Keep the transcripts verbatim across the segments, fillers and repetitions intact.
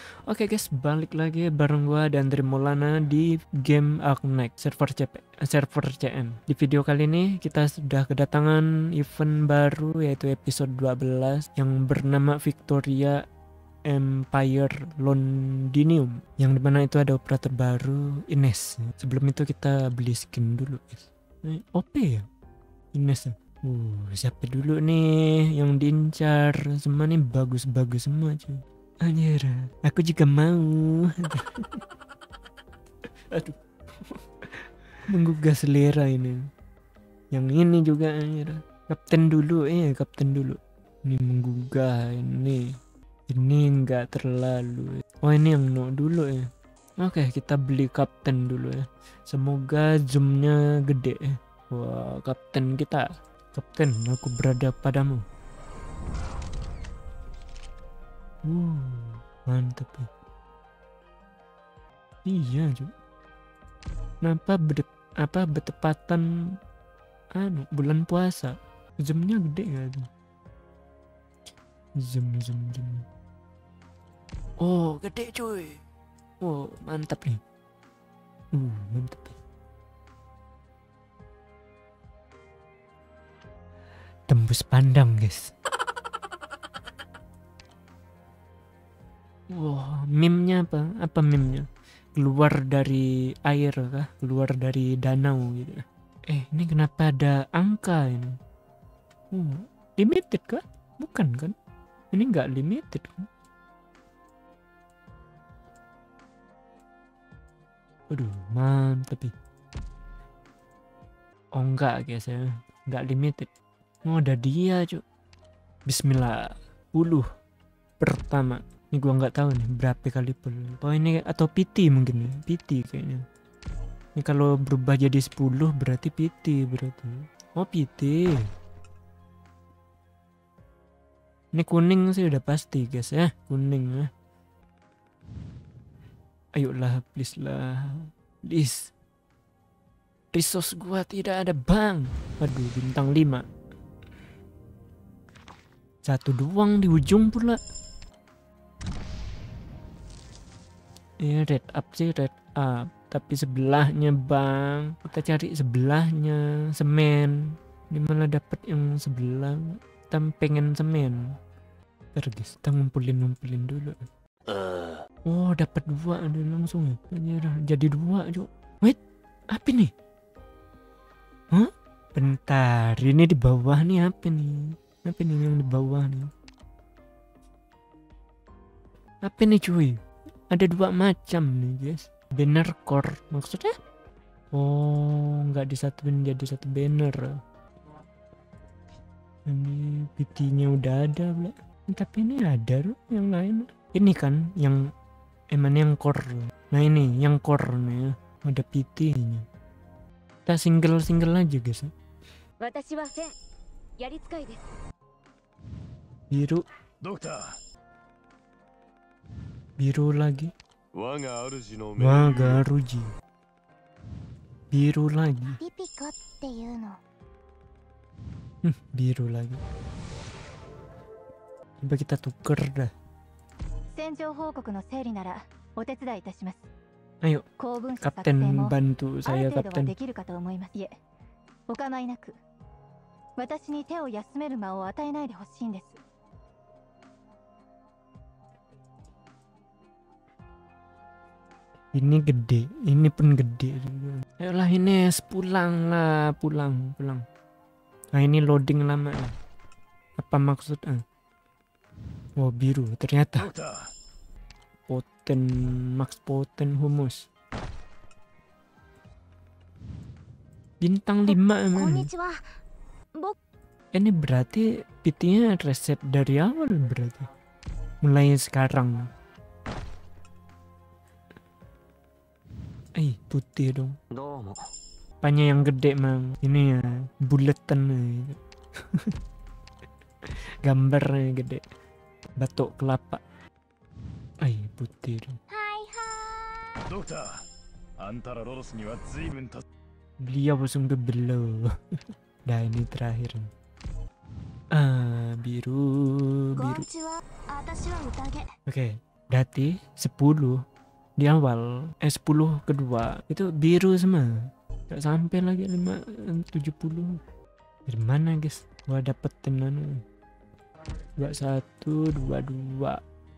Oke guys, balik lagi bareng gua dan Andri Maulana di game Arknight server C P, server C M. Di video kali ini kita sudah kedatangan event baru yaitu episode dua belas yang bernama Victoria Empire Londinium, yang dimana itu ada operator baru Ines. Sebelum itu kita beli skin dulu guys. Eh, O P ya Ines. Uh, siapa dulu nih yang diincar? Semua nih bagus-bagus semua cuy. Anjir, aku juga mau. Aduh, menggugah selera ini. Yang ini juga anjir. Kapten dulu, eh kapten dulu. Ini menggugah ini. Ini enggak terlalu. Oh ini yang no dulu ya. Oke, kita beli kapten dulu ya. Semoga zoomnya gede. Wah, kapten kita. Kapten, aku berada padamu. Uh, mantap ya. Iya juga. Kenapa berde apa bertepatan anu bulan puasa? Zoomnya gede gak tuh? Zoom zoom zoom. Oh gede cuy. Oh mantap nih. Uh mantap. Tembus pandang guys. Wah, wow, meme-nya apa? Apa meme-nya? Keluar dari air kah? Keluar dari danau gitu. Eh, ini kenapa ada angka ini? Oh, limited kah? Bukan kan? Ini nggak limited kan? Aduh, mantap ya. Oh enggak guys ya, nggak limited. Oh ada dia cuy. Bismillah. Puluh pertama. Ini gua nggak tahu nih berapa kali pul. Oh ini atau P T mungkin ya. P T kayaknya. Ini kalau berubah jadi sepuluh berarti P T berarti. Oh P T. Ini kuning sih udah pasti guys ya. Kuning ya. Ayolah please lah. Please. Resource gua tidak ada bang. Aduh bintang lima. Satu doang di ujung pula. Ya red up sih red up, tapi sebelahnya bang, kita cari sebelahnya semen. Ini malah dapet yang sebelah, kita pengen semen. Ntar guys, kita ngumpulin ngumpulin dulu. Uh. Oh dapat dua ada langsung ya, jadi dua cuk. Wait, apa nih? Hah? Bentar, ini di bawah nih apa nih? Apa nih yang di bawah nih? Apa nih cuy? Ada dua macam nih guys. Banner core maksudnya? Oh nggak disatuin jadi satu banner. Ini P T-nya udah ada pula. Tapi ini ada loh yang lain. Ini kan yang emang yang core. Nah ini yang core nih ada P T-nya. Kita single single aja guys. Biru. Biru lagi. Wagaruji. Biru lagi. Hmm, biru lagi. Coba kita tuker dah. Ayo, kapten bantu saya kapten. Ini gede, ini pun gede. Ayolah Ines, pulang lah, pulang, pulang. Nah ini loading lama. Apa maksudnya? Oh biru, ternyata. Poten, max poten humus. Bintang lima emang. Ini berarti P T-nya reset dari awal berarti. Mulai sekarang. Eh putih dong. Apanya yang gede mang? Ini ya buletan nih. Gambarnya gede. Batok kelapa. Eh putih dong. Beliau langsung bebelau. Dah ini terakhir. Ah biru biru. Oke. Okay. Berarti sepuluh di awal, eh sepuluh kedua itu biru semua. Gak sampai lagi lima tujuh puluh. Dari mana guys? Gua dapetin anu. Dua satu dua dua.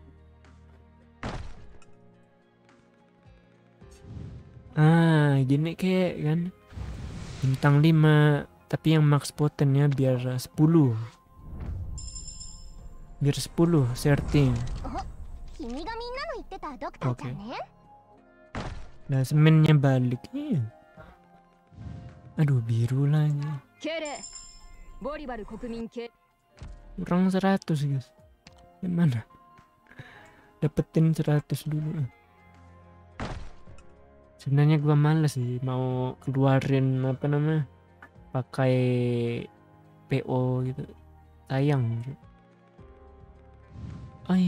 Ah, gini kayak kan. Bintang lima, tapi yang max potennya biar sepuluh. Biar sepuluh setting. Oke. Nah, semennya balik. Iya. Aduh, biru lagi. Kurang seratus guys. Gimana? Dapetin seratus dulu. Sebenarnya gua males sih mau keluarin apa namanya, pakai P O gitu. Sayang. Ay,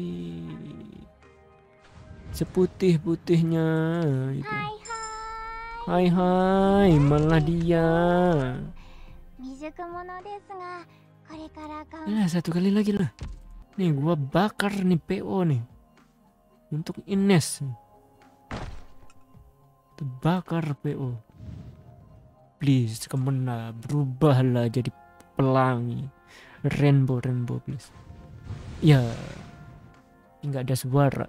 seputih-putihnya itu. Hai hai. Hai hai, malah dia. Nah, satu kali lagi lah. Nih gua bakar nih P O nih. Untuk Ines. Terbakar P O. Please, kemana? Berubahlah jadi pelangi. Rainbow, rainbow please. Ya, nggak ada suara.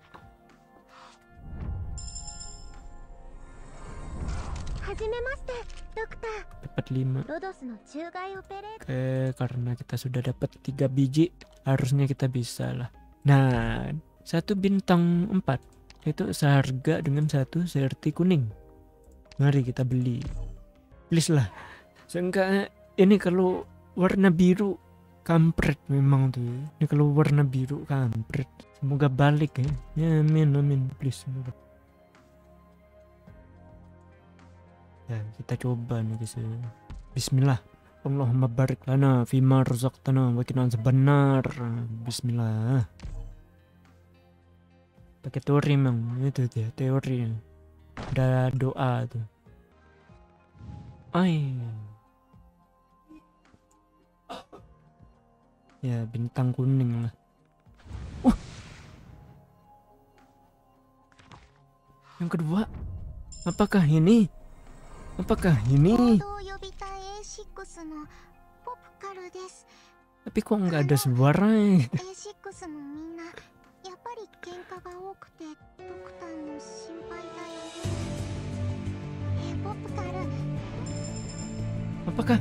Dapat lima. Oke, karena kita sudah dapat tiga biji, harusnya kita bisa lah. Nah, satu bintang empat itu seharga dengan satu serti kuning. Mari kita beli. Please lah. Seenggaknya ini kalau warna biru kampret memang tuh. Ini kalau warna biru kampret. Semoga balik ya. Ya amin amin please. Ya kita coba nih guys. Bismillah. Allahumma barik lana fima razaqtana wa qina azabannar. Bismillah. Pakai teori memang itu dia teori. Ada doa tuh. Ay. Ya bintang kuning lah. Wah. Yang kedua. Apakah ini? Apakah ini? Tapi kok nggak ada suara? Apakah?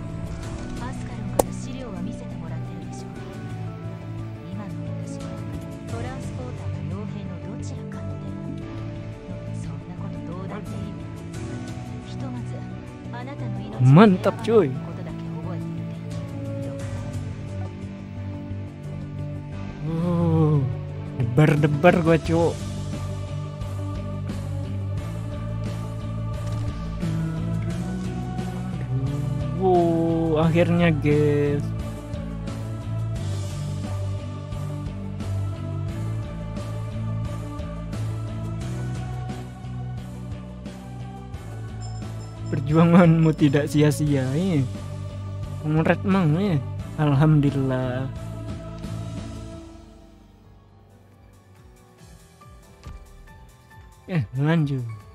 Mantap cuy. Oh, debar-debar gua cuy. Wow, akhirnya guys. Perjuanganmu tidak sia-sia ya. Ngeret mang ya. Alhamdulillah. Eh, lanjut.